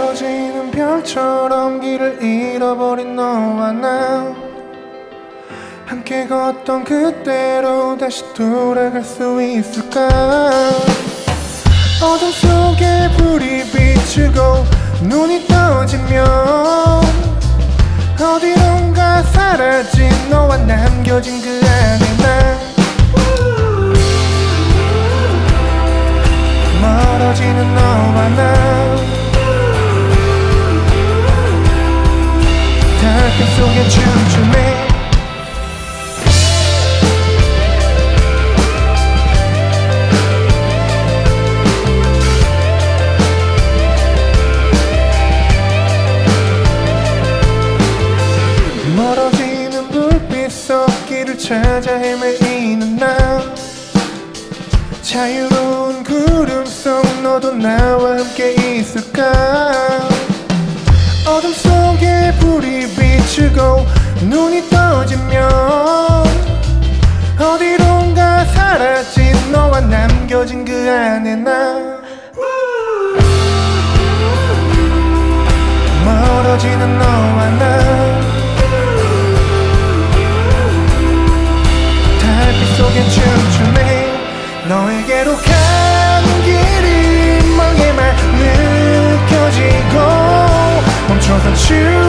멀어지는 별처럼 길을 잃어버린 너와 나 함께 걷던 그때로 다시 돌아갈 수 있을까. 어둠 속에 불이 비추고 눈이 떠지면 어디론가 사라진 너와 남겨진 그 안에 난 멀어지는 너와 나 달빛 속에 춤추네. 멀어지는 불빛 속 길을 찾아 헤매이는 나 자유로운 구름 속 너도 나와 함께 있을까. 어둠 속에 불이 비추고 눈이 떠지면 어디론가 사라진 너와 남겨진 그 안에 나 멀어지는 너와 나 달빛 속에 춤추네. 너에게로 가는 길이 멀게만 느껴지고 멈춰선